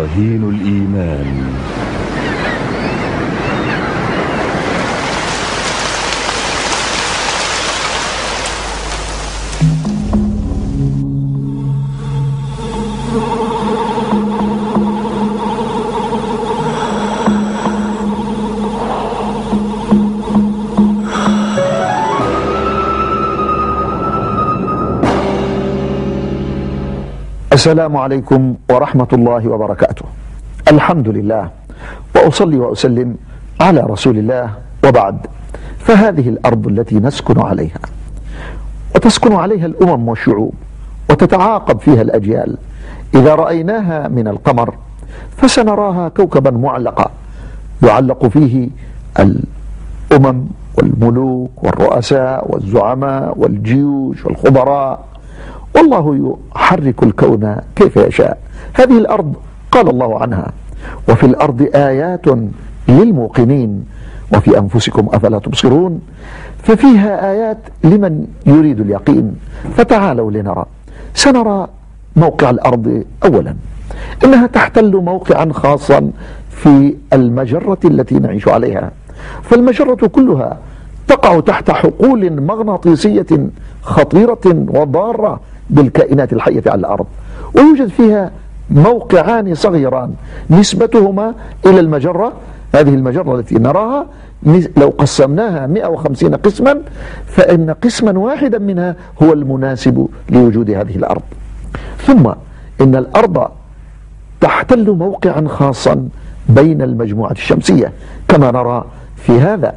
براهين الإيمان. السلام عليكم ورحمة الله وبركاته. الحمد لله، وأصلي وأسلم على رسول الله، وبعد. فهذه الأرض التي نسكن عليها، وتسكن عليها الأمم والشعوب، وتتعاقب فيها الأجيال. إذا رأيناها من القمر فسنراها كوكبا معلقا يعلق فيه الأمم والملوك والرؤساء والزعماء والجيوش والخبراء، والله يحرك الكون كيف يشاء. هذه الأرض قال الله عنها: وفي الأرض آيات للموقنين وفي أنفسكم أفلا تبصرون. ففيها آيات لمن يريد اليقين. فتعالوا لنرى. سنرى موقع الأرض. أولا، إنها تحتل موقعا خاصا في المجرة التي نعيش عليها، فالمجرة كلها تقع تحت حقول مغناطيسية خطيرة وضارة بالكائنات الحية على الأرض، ويوجد فيها موقعان صغيران نسبتهما إلى المجرة. هذه المجرة التي نراها لو قسمناها 150 قسما، فإن قسما واحدا منها هو المناسب لوجود هذه الأرض. ثم إن الأرض تحتل موقعا خاصا بين المجموعة الشمسية كما نرى في هذا.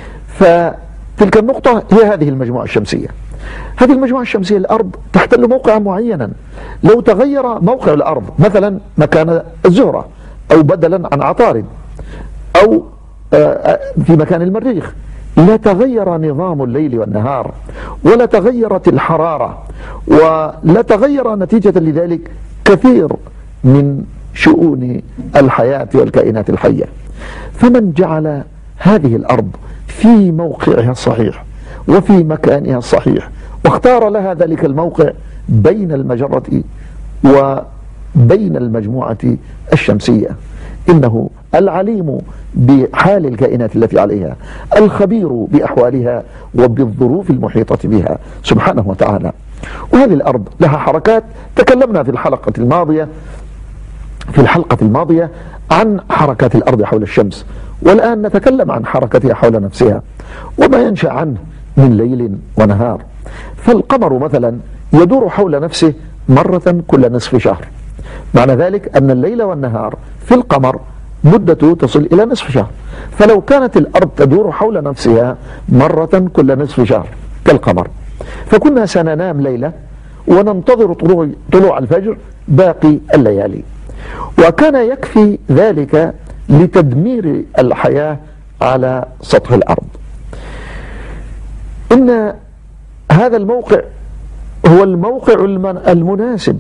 فتلك النقطة هي هذه المجموعة الشمسية. هذه المجموعة الشمسية الأرض تحتل موقعا معينا. لو تغير موقع الأرض مثلا مكان الزهرة، أو بدلا عن عطارد، أو في مكان المريخ، لا تغير نظام الليل والنهار، ولا تغيرت الحرارة، ولا تغير نتيجة لذلك كثير من شؤون الحياة والكائنات الحية. فمن جعل هذه الأرض في موقعها الصحيح وفي مكانها الصحيح، واختار لها ذلك الموقع بين المجرة وبين المجموعة الشمسية، إنه العليم بحال الكائنات التي عليها، الخبير بأحوالها وبالظروف المحيطة بها سبحانه وتعالى. وهذه الأرض لها حركات. تكلمنا في الحلقة الماضية عن حركات الأرض حول الشمس، والآن نتكلم عن حركتها حول نفسها وما ينشأ عنه من ليل ونهار. فالقمر مثلا يدور حول نفسه مرة كل نصف شهر. معنى ذلك أن الليل والنهار في القمر مدته تصل إلى نصف شهر. فلو كانت الأرض تدور حول نفسها مرة كل نصف شهر كالقمر، فكنا سننام ليلة وننتظر طلوع الفجر باقي الليالي، وكان يكفي ذلك لتدمير الحياة على سطح الأرض. إن هذا الموقع هو الموقع المناسب.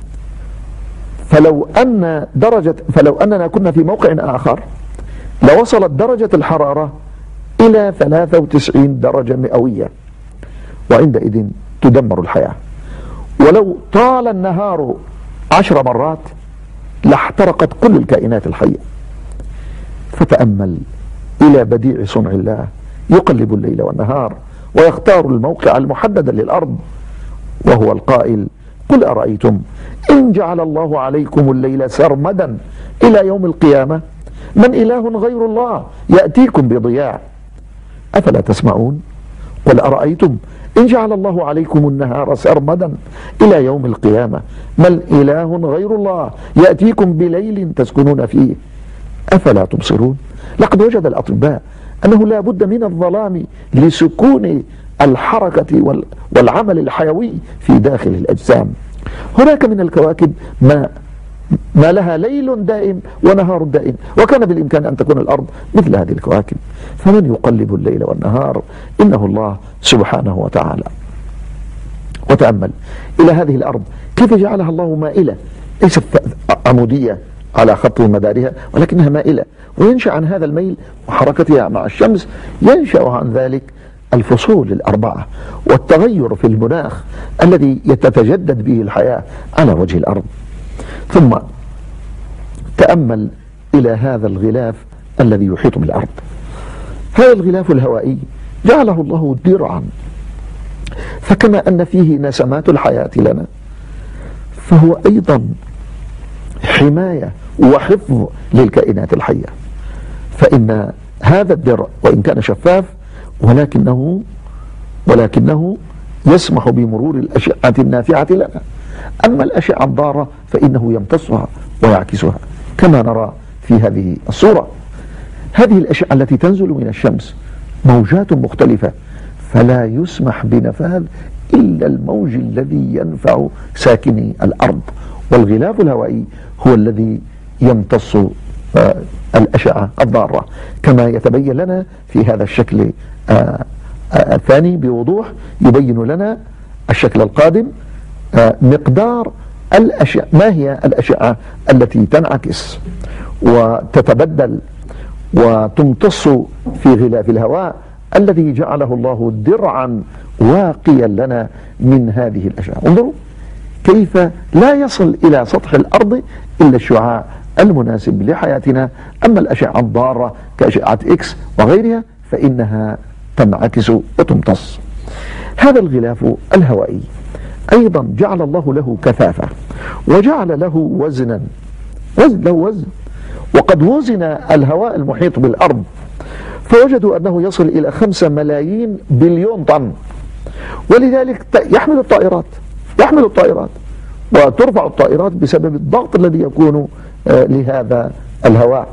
فلو أننا كنا في موقع آخر لوصلت درجة الحرارة إلى 93 درجة مئوية، وعندئذ تدمر الحياة. ولو طال النهار 10 مرات لاحترقت كل الكائنات الحية. فتأمل إلى بديع صنع الله، يقلب الليل والنهار ويختار الموقع المحدد للأرض، وهو القائل: قل أرأيتم إن جعل الله عليكم الليل سرمدا إلى يوم القيامة من إله غير الله يأتيكم بضياء أفلا تسمعون. قل أرأيتم إن جعل الله عليكم النهار سرمدا إلى يوم القيامة من إله غير الله يأتيكم بليل تسكنون فيه أفلا تبصرون. لقد وجد الأطباء أنه لا بد من الظلام لسكون الحركة والعمل الحيوي في داخل الأجسام. هناك من الكواكب ما لها ليل دائم ونهار دائم، وكان بالإمكان أن تكون الأرض مثل هذه الكواكب. فمن يقلب الليل والنهار إنه الله سبحانه وتعالى. وتأمل إلى هذه الأرض كيف جعلها الله مائلة، ليست عمودية على خط مدارها، ولكنها مائلة. وينشأ عن هذا الميل وحركتها مع الشمس ينشأ عن ذلك الفصول الأربعة والتغير في المناخ الذي يتجدد به الحياة على وجه الأرض. ثم تأمل إلى هذا الغلاف الذي يحيط بالأرض. هذا الغلاف الهوائي جعله الله درعا، فكما أن فيه نسمات الحياة لنا، فهو أيضا حماية وحفظ للكائنات الحية. فإن هذا الدرع وإن كان شفاف ولكنه يسمح بمرور الأشعة النافعة لنا. أما الأشعة الضارة فإنه يمتصها ويعكسها كما نرى في هذه الصورة. هذه الأشعة التي تنزل من الشمس موجات مختلفة، فلا يسمح بنفاذ إلا الموج الذي ينفع ساكني الأرض، والغلاف الهوائي هو الذي يمتص الأشعة الضارة، كما يتبين لنا في هذا الشكل الثاني بوضوح. يبين لنا الشكل القادم مقدار الأشعة، ما هي الأشعة التي تنعكس وتتبدل وتمتص في غلاف الهواء الذي جعله الله درعا واقيا لنا من هذه الأشعة. انظروا كيف لا يصل إلى سطح الأرض إلا الشعاع المناسب لحياتنا. أما الأشعة الضارة كأشعة إكس وغيرها فإنها تنعكس وتمتص. هذا الغلاف الهوائي أيضا جعل الله له كثافة وجعل له وزنا، له وزن. وقد وزن الهواء المحيط بالأرض فوجدوا أنه يصل إلى 5 ملايين بليون طن، ولذلك يحمل الطائرات وترفع الطائرات بسبب الضغط الذي يكون لهذا الهواء.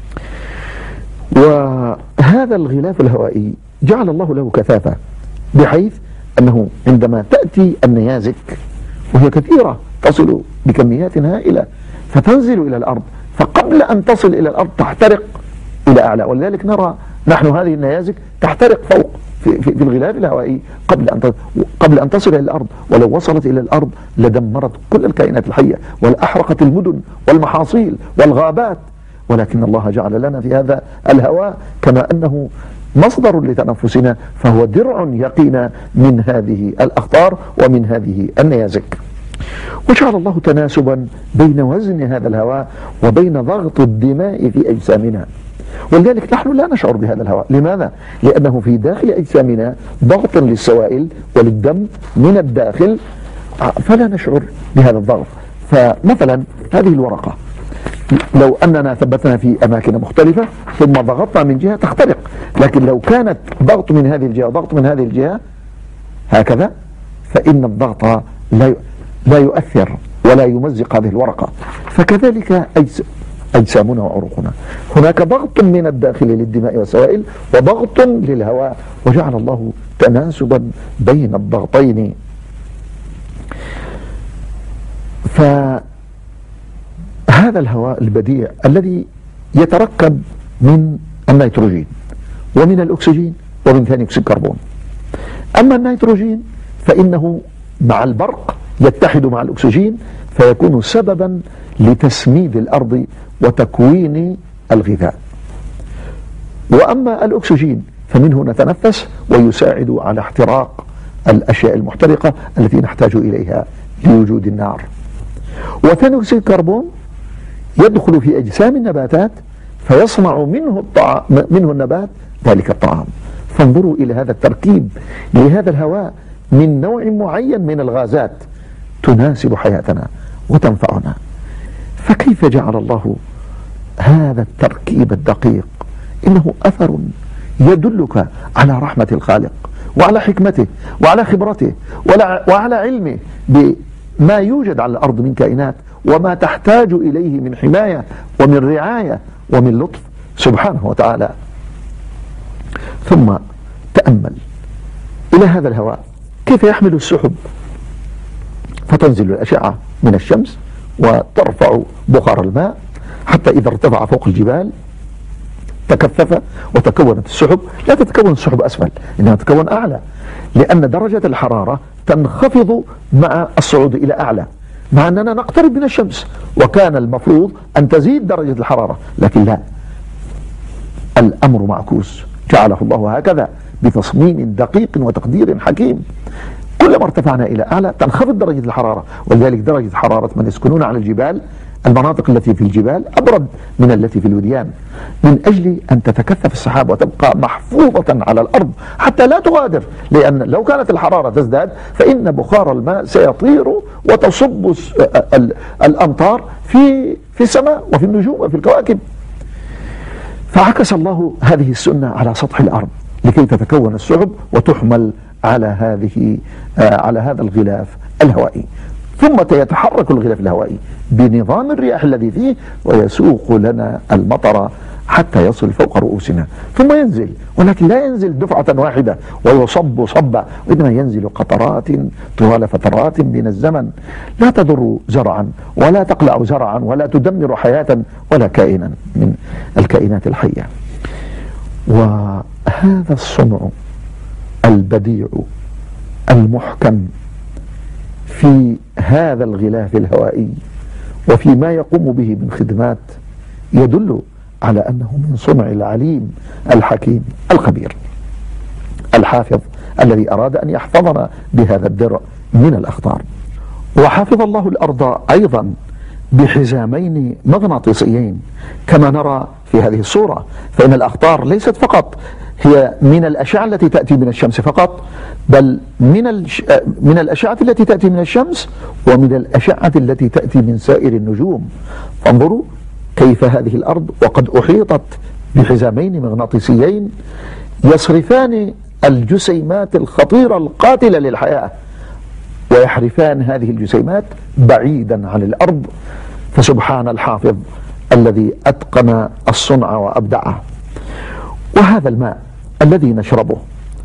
وهذا الغلاف الهوائي جعل الله له كثافة، بحيث أنه عندما تأتي النيازك وهي كثيرة تصل بكميات هائلة فتنزل إلى الأرض، فقبل أن تصل إلى الأرض تحترق إلى أعلى. ولذلك نرى نحن هذه النيازك تحترق فوق في الغلاف الهوائي قبل أن تصل إلى الأرض، ولو وصلت إلى الأرض لدمرت كل الكائنات الحية ولأحرقت المدن والمحاصيل والغابات. ولكن الله جعل لنا في هذا الهواء كما أنه مصدر لتنفسنا، فهو درع يقينا من هذه الأخطار ومن هذه النيازك. وجعل الله تناسبا بين وزن هذا الهواء وبين ضغط الدماء في أجسامنا، ولذلك نحن لا نشعر بهذا الهواء. لماذا؟ لأنه في داخل أجسامنا ضغط للسوائل وللدم من الداخل، فلا نشعر بهذا الضغط. فمثلا هذه الورقة لو أننا ثبتنا في أماكن مختلفة ثم ضغطنا من جهة تخترق، لكن لو كانت ضغط من هذه الجهة وضغط من هذه الجهة هكذا فإن الضغط لا يؤثر ولا يمزق هذه الورقة. فكذلك أجسامنا وعروقنا، هناك ضغط من الداخل للدماء والسوائل وضغط للهواء، وجعل الله تناسبا بين الضغطين. فهذا الهواء البديع الذي يتركب من النيتروجين ومن الأكسجين ومن ثاني أكسيد الكربون. أما النيتروجين فإنه مع البرق يتحد مع الأكسجين فيكون سببا لتسميد الأرض وتكوين الغذاء. وأما الأكسجين فمنه نتنفس ويساعد على احتراق الأشياء المحترقة التي نحتاج إليها لوجود النار. وثاني أكسيد الكربون يدخل في أجسام النباتات فيصنع منه النبات ذلك الطعام. فانظروا إلى هذا التركيب لهذا الهواء من نوع معين من الغازات تناسب حياتنا وتنفعنا. فكيف جعل الله هذا التركيب الدقيق؟ إنه أثر يدلك على رحمة الخالق وعلى حكمته وعلى خبرته وعلى علمه بما يوجد على الأرض من كائنات وما تحتاج إليه من حماية ومن رعاية ومن لطف سبحانه وتعالى. ثم تأمل إلى هذا الهواء كيف يحمل السحب فتنزل الأشعة من الشمس وترفع بخار الماء حتى إذا ارتفع فوق الجبال تكثف وتكونت السحب. لا تتكون السحب أسفل، إنها تتكون أعلى، لأن درجة الحرارة تنخفض مع الصعود إلى أعلى، مع أننا نقترب من الشمس وكان المفروض أن تزيد درجة الحرارة، لكن لا، الأمر معكوس، جعله الله هكذا بتصميم دقيق وتقدير حكيم. كلما ارتفعنا إلى أعلى تنخفض درجة الحرارة، ولذلك درجة حرارة من يسكنون على الجبال المناطق التي في الجبال أبرد من التي في الوديان، من أجل أن تتكثف السحاب وتبقى محفوظة على الأرض حتى لا تغادر، لأن لو كانت الحرارة تزداد فإن بخار الماء سيطير وتصب الأمطار في السماء وفي النجوم وفي الكواكب. فعكس الله هذه السنة على سطح الأرض لكي تتكون السحب وتحمل على هذا الغلاف الهوائي، ثم يتحرك الغلاف الهوائي بنظام الرياح الذي فيه ويسوق لنا المطر حتى يصل فوق رؤوسنا، ثم ينزل، ولكن لا ينزل دفعة واحدة ويصب صبا، وإنما ينزل قطرات طوال فترات من الزمن لا تضر زرعا ولا تقلع زرعا ولا تدمر حياة ولا كائنا من الكائنات الحية. وهذا الصنع البديع المحكم في هذا الغلاف الهوائي وفي ما يقوم به من خدمات يدل على أنه من صنع العليم الحكيم الخبير الحافظ الذي أراد أن يحفظنا بهذا الدرع من الأخطار. وحافظ الله الأرض أيضا بحزامين مغناطيسيين كما نرى في هذه الصورة، فإن الأخطار ليست فقط هي من الأشعة التي تأتي من الشمس فقط، بل من الأشعة التي تأتي من الشمس ومن الأشعة التي تأتي من سائر النجوم. انظروا كيف هذه الأرض وقد أحيطت بحزامين مغناطيسيين يصرفان الجسيمات الخطيرة القاتلة للحياة ويحرفان هذه الجسيمات بعيدا عن الأرض. فسبحان الحافظ الذي أتقن الصنع وأبدعه. وهذا الماء الذي نشربه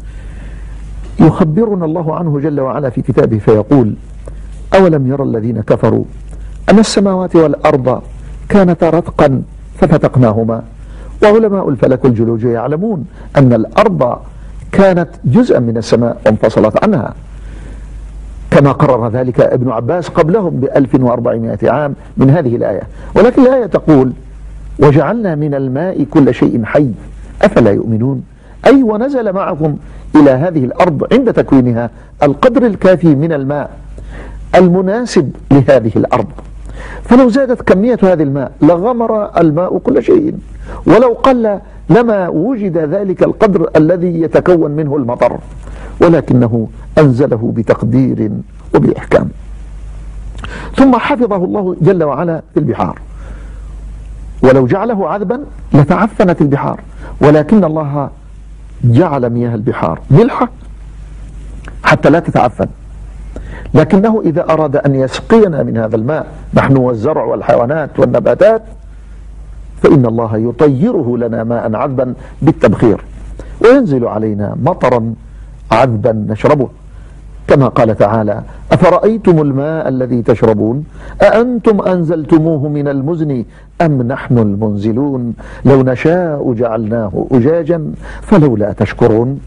يخبرنا الله عنه جل وعلا في كتابه فيقول: أولم يرى الذين كفروا أن السماوات والأرض كانتا رتقا ففتقناهما. وعلماء الفلك والجيولوجيا يعلمون أن الأرض كانت جزءا من السماء وانفصلت عنها، كما قرر ذلك ابن عباس قبلهم ب1400 عام من هذه الآية. ولكن الآية تقول: وجعلنا من الماء كل شيء حي أفلا يؤمنون. أي ونزل معكم إلى هذه الأرض عند تكوينها القدر الكافي من الماء المناسب لهذه الأرض، فلو زادت كمية هذا الماء لغمر الماء كل شيء، ولو قل لما وجد ذلك القدر الذي يتكون منه المطر، ولكنه أنزله بتقدير وبإحكام. ثم حفظه الله جل وعلا في البحار، ولو جعله عذبا لتعفنت البحار، ولكن الله جعل مياه البحار ملحة حتى لا تتعفن، لكنه إذا أراد أن يسقينا من هذا الماء نحن والزرع والحيوانات والنباتات فإن الله يطيره لنا ماء عذبا بالتبخير وينزل علينا مطرا عذبا نشربه، كما قال تعالى: أفرأيتم الماء الذي تشربون أأنتم أنزلتموه من المزن أم نحن المنزلون لو نشاء جعلناه أجاجا فلولا تشكرون.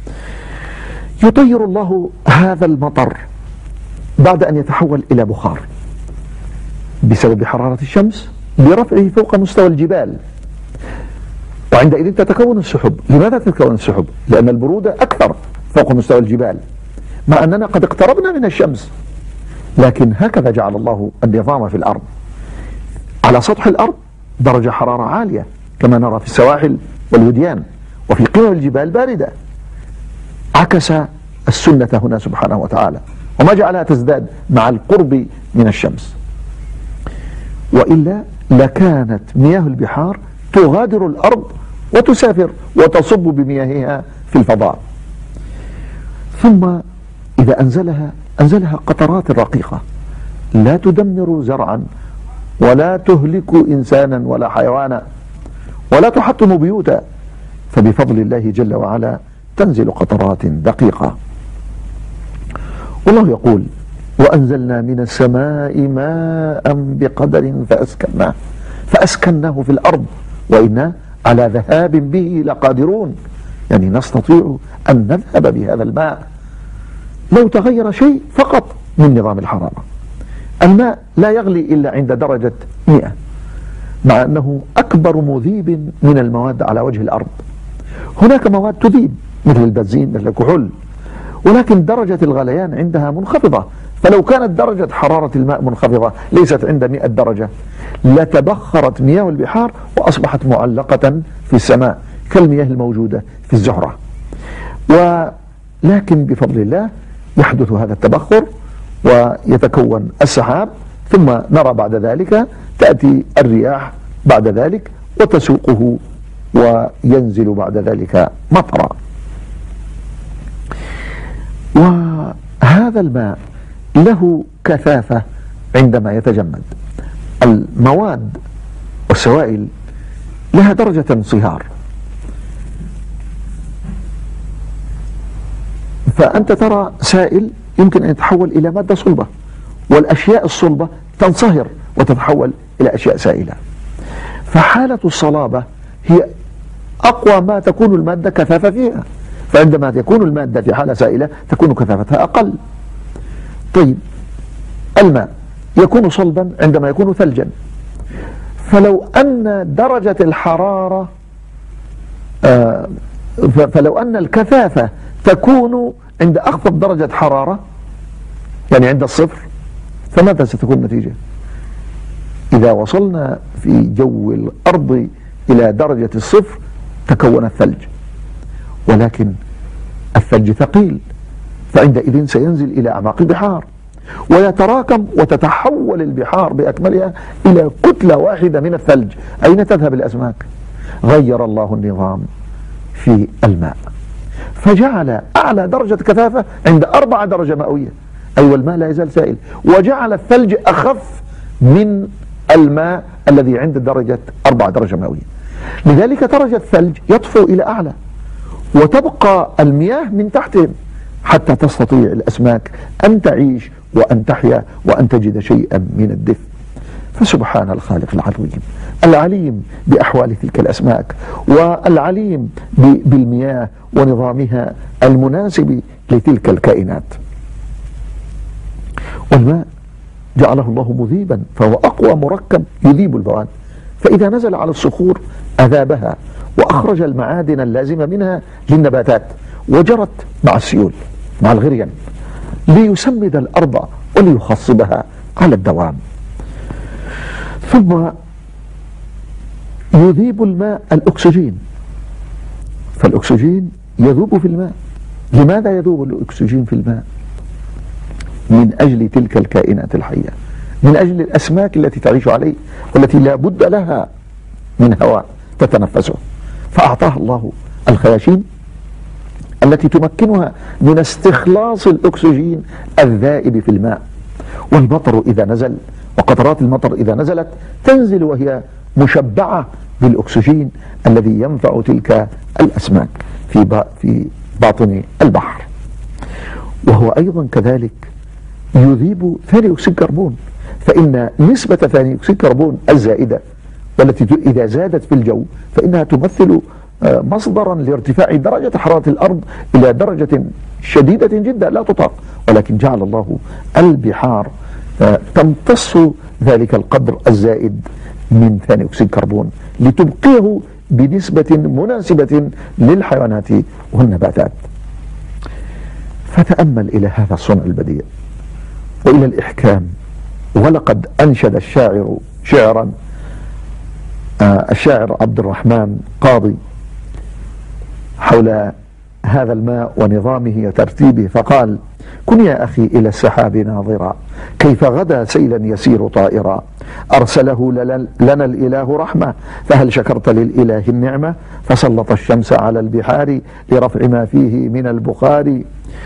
يطير الله هذا المطر بعد أن يتحول إلى بخار بسبب حرارة الشمس برفعه فوق مستوى الجبال، وعندئذ تتكون السحب. لماذا تتكون السحب؟ لأن البرودة أكثر فوق مستوى الجبال، مع أننا قد اقتربنا من الشمس، لكن هكذا جعل الله النظام في الأرض. على سطح الأرض درجة حرارة عالية كما نرى في السواحل والوديان، وفي قمم الجبال باردة. عكس السنة هنا سبحانه وتعالى وما جعلها تزداد مع القرب من الشمس، وإلا لكانت مياه البحار تغادر الأرض وتسافر وتصب بمياهها في الفضاء. ثم إذا أنزلها قطرات رقيقة لا تدمر زرعا ولا تهلك إنسانا ولا حيوانا ولا تحطم بيوتا، فبفضل الله جل وعلا تنزل قطرات دقيقة. والله يقول: وأنزلنا من السماء ماء بقدر فأسكناه في الأرض وإنا على ذهاب به لقادرون. يعني نستطيع أن نذهب بهذا الماء لو تغير شيء فقط من نظام الحرارة. الماء لا يغلي إلا عند درجة 100، مع أنه أكبر مذيب من المواد على وجه الأرض. هناك مواد تذيب مثل البنزين مثل الكحول، ولكن درجة الغليان عندها منخفضة فلو كانت درجة حرارة الماء منخفضة ليست عند 100 درجة لتبخرت مياه البحار وأصبحت معلقة في السماء كالمياه الموجودة في الزهرة. ولكن بفضل الله يحدث هذا التبخر ويتكون السحاب، ثم نرى بعد ذلك تأتي الرياح بعد ذلك وتسوقه وينزل بعد ذلك مطرا. وهذا الماء له كثافة عندما يتجمد. المواد والسوائل لها درجة انصهار، فأنت ترى سائل يمكن أن يتحول إلى مادة صلبة، والأشياء الصلبة تنصهر وتتحول إلى أشياء سائلة. فحالة الصلابة هي أقوى ما تكون المادة كثافة فيها، فعندما تكون المادة في حالة سائلة تكون كثافتها أقل. طيب، الماء يكون صلبا عندما يكون ثلجا، فلو أن درجة الحرارة فلو أن الكثافة تكون عند أخفض درجة حرارة، يعني عند الصفر، فماذا ستكون النتيجة؟ إذا وصلنا في جو الأرض إلى درجة الصفر تكون الثلج، ولكن الثلج ثقيل، فعندئذ سينزل إلى أعماق البحار ويتراكم وتتحول البحار بأكملها إلى كتلة واحدة من الثلج. أين تذهب الأسماك؟ غير الله النظام في الماء فجعل أعلى درجة كثافة عند 4 درجة مئوية، أيوة الماء لا يزال سائل، وجعل الثلج أخف من الماء الذي عند درجة 4 درجة مئوية. لذلك درجة الثلج يطفو إلى أعلى وتبقى المياه من تحتهم حتى تستطيع الأسماك أن تعيش وأن تحيا وأن تجد شيئا من الدفء. فسبحان الخالق العظيم العليم بأحوال تلك الأسماك، والعليم بالمياه ونظامها المناسب لتلك الكائنات. والماء جعله الله مذيبا، فهو أقوى مركب يذيب المواد، فإذا نزل على الصخور أذابها وأخرج المعادن اللازمة منها للنباتات، وجرت مع السيول مع الغريان ليسمد الأرض وليخصبها على الدوام. ثم يذيب الماء الأكسجين، فالأكسجين يذوب في الماء. لماذا يذوب الأكسجين في الماء؟ من أجل تلك الكائنات الحية، من أجل الأسماك التي تعيش عليه والتي لا بد لها من هواء تتنفسه، فأعطاها الله الخياشيم التي تمكنها من استخلاص الأكسجين الذائب في الماء. والمطر إذا نزل وقطرات المطر إذا نزلت تنزل وهي مشبعة بالأكسجين الذي ينفع تلك الأسماك في باطن البحر. وهو أيضا كذلك يذيب ثاني أكسيد الكربون، فإن نسبة ثاني أكسيد الكربون الزائدة والتي إذا زادت في الجو فإنها تمثل مصدرا لارتفاع درجة حرارة الأرض إلى درجة شديدة جدا لا تطاق، ولكن جعل الله البحار تمتص ذلك القدر الزائد من ثاني أكسيد الكربون لتبقيه بنسبة مناسبة للحيوانات والنباتات. فتأمل إلى هذا الصنع البديع وإلى الإحكام. ولقد أنشد الشاعر شعرا، الشاعر عبد الرحمن قاضي، حول هذا الماء ونظامه وترتيبه، فقال: كن يا أخي إلى السحاب ناظرا، كيف غدا سيلا يسير طائرا، أرسله لنا الإله رحمة، فهل شكرت للإله النعمة، فسلط الشمس على البحار لرفع ما فيه من البخار،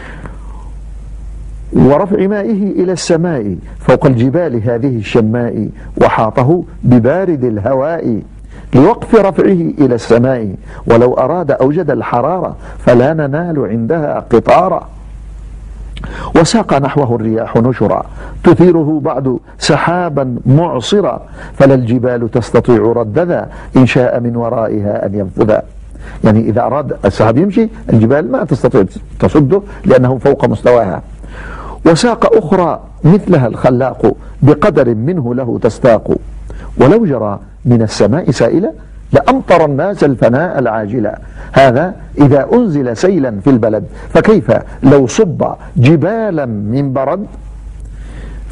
ورفع مائه إلى السماء فوق الجبال هذه الشماء، وحاطه ببارد الهواء لوقف رفعه إلى السماء، ولو أراد أوجد الحرارة فلا ننال عندها قطارا، وساق نحوه الرياح نشرا تثيره بعد سحابا معصرا، فلا الجبال تستطيع ردذا إن شاء من ورائها أن ينفذا. يعني إذا أراد السحاب يمشي الجبال ما تستطيع تصده لأنه فوق مستواها. وساق أخرى مثلها الخلاق بقدر منه له تستاق، ولو جرى من السماء سائلا لأمطر الناس الفناء العاجلا، هذا إذا أنزل سيلا في البلد، فكيف لو صب جبالا من برد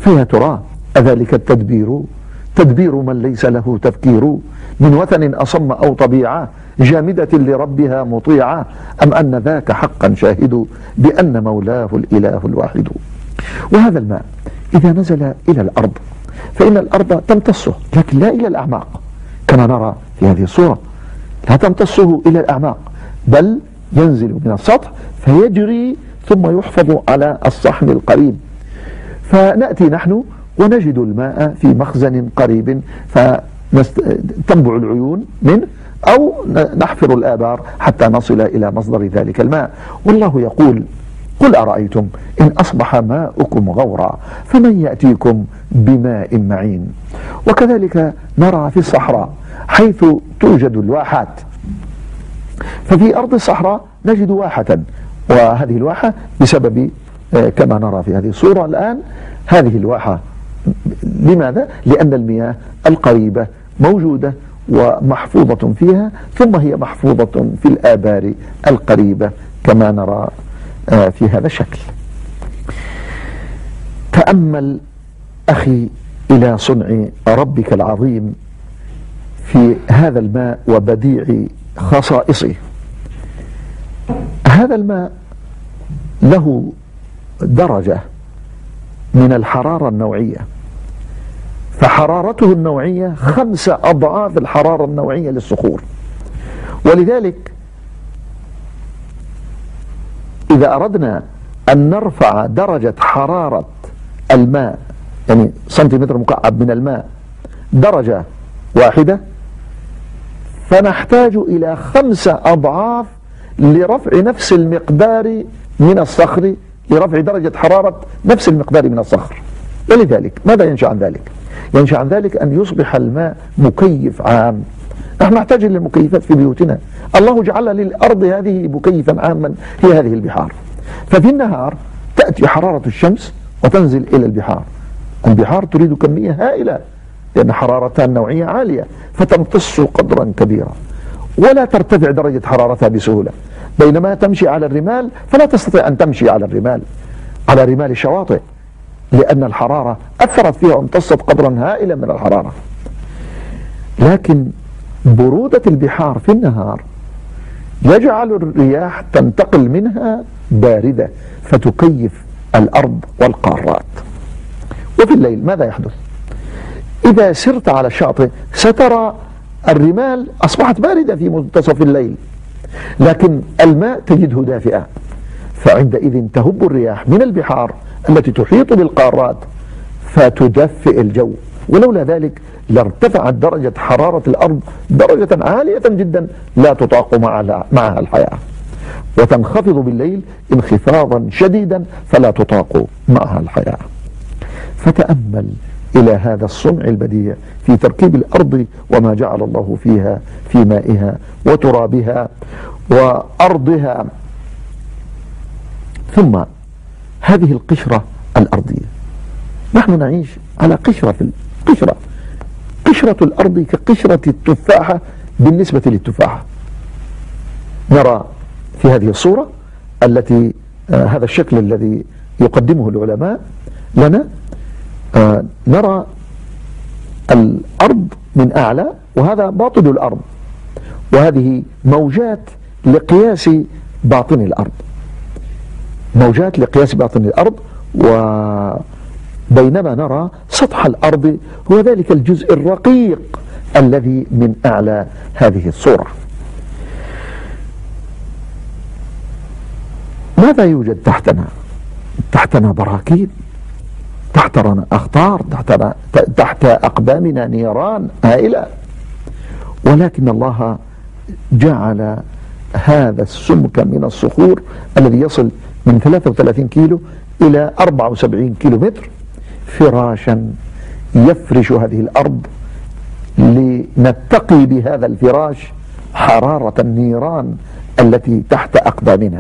فيا ترى أذلك التدبير تدبير من ليس له تفكير، من وثن أصم أو طبيعة جامدة لربها مطيعة، أم أن ذاك حقا شاهد بأن مولاه الإله الواحد. وهذا الماء إذا نزل إلى الأرض فإن الأرض تمتصه، لكن لا إلى الأعماق كما نرى في هذه الصورة، لا تمتصه إلى الأعماق، بل ينزل من السطح فيجري ثم يحفظ على الصحن القريب، فنأتي نحن ونجد الماء في مخزن قريب فتنبع العيون منه، أو نحفر الآبار حتى نصل إلى مصدر ذلك الماء. والله يقول: قل أرأيتم إن أصبح ماؤكم غورا فمن يأتيكم بماء معين. وكذلك نرى في الصحراء حيث توجد الواحات، ففي أرض الصحراء نجد واحة، وهذه الواحة بسبب كما نرى في هذه الصورة الآن، هذه الواحة لماذا؟ لأن المياه القريبة موجودة ومحفوظة فيها، ثم هي محفوظة في الآبار القريبة كما نرى في هذا الشكل. تأمل أخي إلى صنع ربك العظيم في هذا الماء وبديع خصائصه. هذا الماء له درجة من الحرارة النوعية، فحرارته النوعية 5 أضعاف الحرارة النوعية للصخور. ولذلك إذا أردنا أن نرفع درجة حرارة الماء، يعني سنتيمتر مكعب من الماء درجة واحدة، فنحتاج إلى 5 أضعاف لرفع نفس المقدار من الصخر، لرفع درجة حرارة نفس المقدار من الصخر. ولذلك ماذا ينشأ عن ذلك؟ ينشأ عن ذلك أن يصبح الماء مكيف عام. نحن نحتاج إلى المكيفات في بيوتنا، الله جعل للأرض هذه مكيفا عاما، هي هذه البحار. ففي النهار تأتي حرارة الشمس وتنزل إلى البحار، البحار تريد كمية هائلة لأن حرارتها النوعية عالية، فتمتص قدرا كبيرا ولا ترتفع درجة حرارتها بسهولة، بينما تمشي على الرمال فلا تستطيع أن تمشي على الرمال، على رمال الشواطئ، لأن الحرارة أثرت فيها وامتصت قدرا هائلا من الحرارة. لكن برودة البحار في النهار يجعل الرياح تنتقل منها باردة فتكيف الأرض والقارات. وفي الليل ماذا يحدث؟ إذا سرت على الشاطئ سترى الرمال أصبحت باردة في منتصف الليل، لكن الماء تجده دافئا، فعندئذ تهب الرياح من البحار التي تحيط بالقارات فتدفئ الجو، ولولا ذلك لارتفعت درجة حرارة الأرض درجة عالية جدا لا تطاق معها الحياة، وتنخفض بالليل انخفاضا شديدا فلا تطاق معها الحياة. فتأمل إلى هذا الصنع البديع في تركيب الأرض وما جعل الله فيها في مائها وترابها وأرضها. ثم هذه القشرة الأرضية، نحن نعيش على قشرة قشرة الأرض كقشرة التفاحة بالنسبة للتفاحة. نرى في هذه الصورة التي هذا الشكل الذي يقدمه العلماء لنا، نرى الأرض من أعلى، وهذا باطن الأرض، وهذه موجات لقياس باطن الأرض، موجات لقياس باطن الأرض. وبينما نرى سطح الأرض هو ذلك الجزء الرقيق الذي من أعلى هذه الصورة. ماذا يوجد تحتنا؟ تحتنا براكين، تحتنا أخطار، تحت أقدامنا نيران هائلة، ولكن الله جعل هذا السمك من الصخور الذي يصل من 33 كيلو إلى 74 كيلو متر فراشا يفرش هذه الأرض لنتقي بهذا الفراش حرارة النيران التي تحت أقدامنا.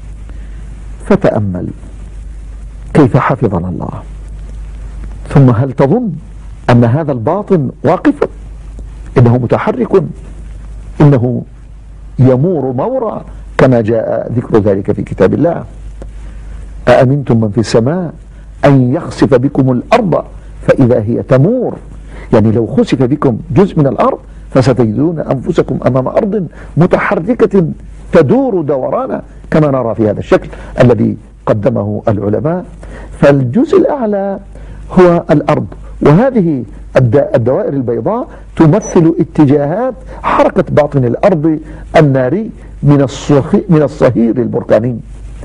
فتأمل كيف حفظنا الله. ثم هل تظن أن هذا الباطن واقف؟ إنه متحرك، إنه يمور مورا كما جاء ذكر ذلك في كتاب الله. أأمنتم من في السماء أن يخسف بكم الأرض فإذا هي تمور. يعني لو خسف بكم جزء من الأرض فستجدون أنفسكم أمام أرض متحركة تدور دورانا كما نرى في هذا الشكل الذي قدمه العلماء. فالجزء الأعلى هو الأرض، وهذه الدوائر البيضاء تمثل اتجاهات حركة باطن الأرض الناري من الصهير البركاني.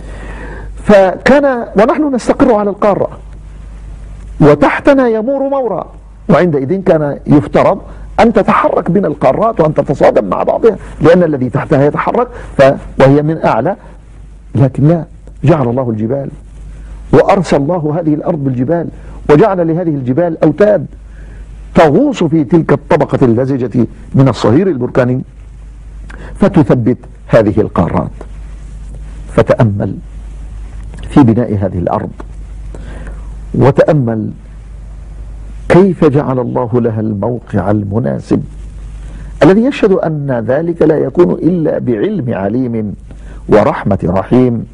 ونحن نستقر على القارة وتحتنا يمور مورا، وعندئذ كان يفترض أن تتحرك بين القارات وأن تتصادم مع بعضها لأن الذي تحتها يتحرك وهي من أعلى. لكن لا، جعل الله الجبال وأرسل الله هذه الأرض بالجبال وجعل لهذه الجبال أوتاد تغوص في تلك الطبقة اللزجة من الصهير البركاني فتثبت هذه القارات. فتأمل في بناء هذه الأرض وتأمل كيف جعل الله لها الموقع المناسب الذي يشهد أن ذلك لا يكون إلا بعلم عليم ورحمة رحيم،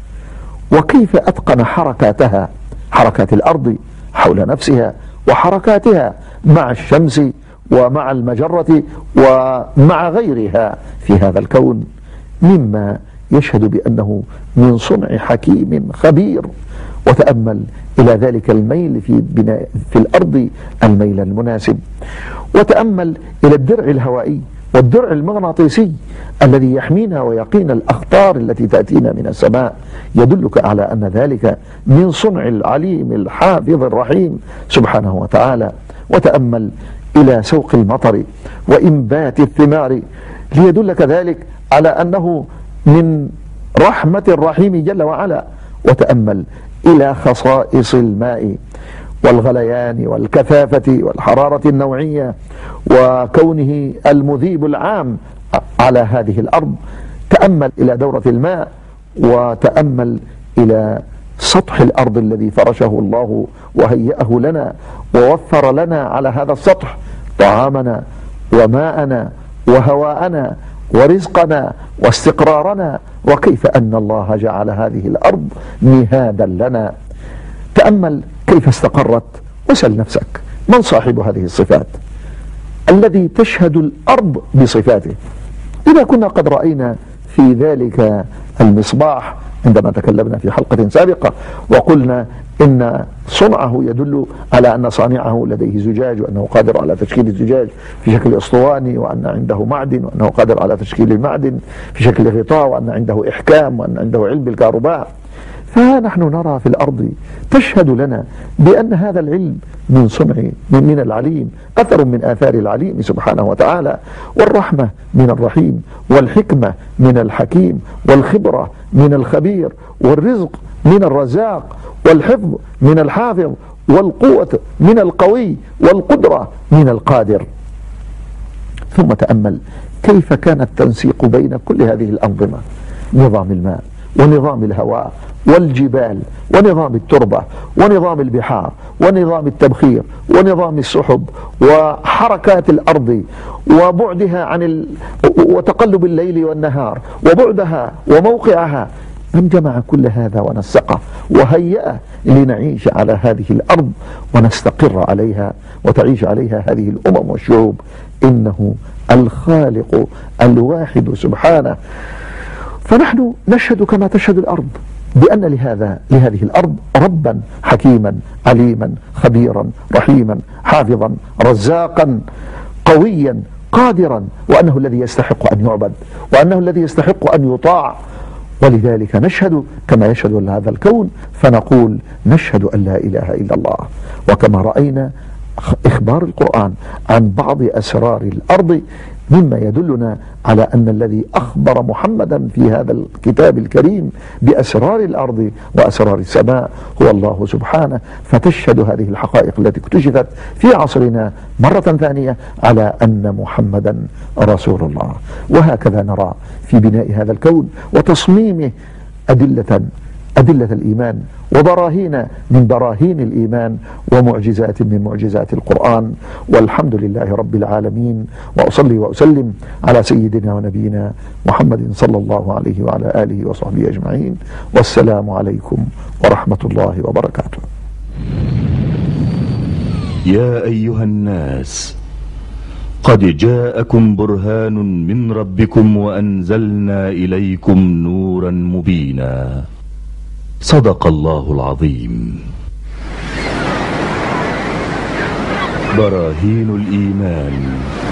وكيف أتقن حركاتها، حركات الأرض حول نفسها وحركاتها مع الشمس ومع المجرة ومع غيرها في هذا الكون، مما يشهد بأنه من صنع حكيم خبير. وتأمل إلى ذلك الميل في الأرض الميل المناسب، وتأمل إلى الدرع الهوائي والدرع المغناطيسي الذي يحمينا ويقينا الأخطار التي تأتينا من السماء، يدلك على أن ذلك من صنع العليم الحافظ الرحيم سبحانه وتعالى. وتأمل إلى سوق المطر وإنبات الثمار ليدلك ذلك على أنه من رحمة الرحيم جل وعلا. وتأمل إلى خصائص الماء والغليان والكثافة والحرارة النوعية وكونه المذيب العام على هذه الأرض. تأمل إلى دورة الماء، وتأمل إلى سطح الأرض الذي فرشه الله وهيأه لنا ووفر لنا على هذا السطح طعامنا وماءنا وهواءنا ورزقنا واستقرارنا، وكيف أن الله جعل هذه الأرض مهادا لنا. تأمل كيف استقرت، وسل نفسك من صاحب هذه الصفات الذي تشهد الأرض بصفاته. إذا كنا قد رأينا في ذلك المصباح عندما تكلمنا في حلقة سابقة وقلنا إن صنعه يدل على أن صانعه لديه زجاج وأنه قادر على تشكيل الزجاج في شكل أسطواني، وأن عنده معدن وأنه قادر على تشكيل المعدن في شكل غطاء، وأن عنده إحكام، وأن عنده علم بالكهرباء. فنحن نرى في الأرض تشهد لنا بأن هذا العلم من صنع من العليم، أثر من آثار العليم سبحانه وتعالى، والرحمة من الرحيم، والحكمة من الحكيم، والخبرة من الخبير، والرزق من الرزاق، والحفظ من الحافظ، والقوة من القوي، والقدرة من القادر. ثم تأمل كيف كان التنسيق بين كل هذه الأنظمة، نظام الماء ونظام الهواء والجبال ونظام التربة ونظام البحار ونظام التبخير ونظام السحب وحركات الأرض وبعدها عن وتقلب الليل والنهار وبعدها وموقعها. من جمع كل هذا ونسقه وهيأه لنعيش على هذه الأرض ونستقر عليها وتعيش عليها هذه الأمم والشعوب. إنه الخالق الواحد سبحانه. فنحن نشهد كما تشهد الأرض بأن لهذه الأرض ربا حكيما عليما خبيرا رحيما حافظا رزاقا قويا قادرا، وأنه الذي يستحق أن يعبد، وأنه الذي يستحق أن يطاع. ولذلك نشهد كما يشهد هذا الكون، فنقول نشهد أن لا إله إلا الله. وكما رأينا إخبار القرآن عن بعض أسرار الأرض مما يدلنا على أن الذي أخبر محمدا في هذا الكتاب الكريم بأسرار الأرض وأسرار السماء هو الله سبحانه. فتشهد هذه الحقائق التي اكتشفت في عصرنا مرة ثانية على أن محمدا رسول الله. وهكذا نرى في بناء هذا الكون وتصميمه أدلة الإيمان وبراهين من براهين الإيمان ومعجزات من معجزات القرآن. والحمد لله رب العالمين، وأصلي وأسلم على سيدنا ونبينا محمد صلى الله عليه وعلى آله وصحبه أجمعين. والسلام عليكم ورحمة الله وبركاته. يا أيها الناس قد جاءكم برهان من ربكم وأنزلنا إليكم نورا مبينا. صدق الله العظيم. براهين الإيمان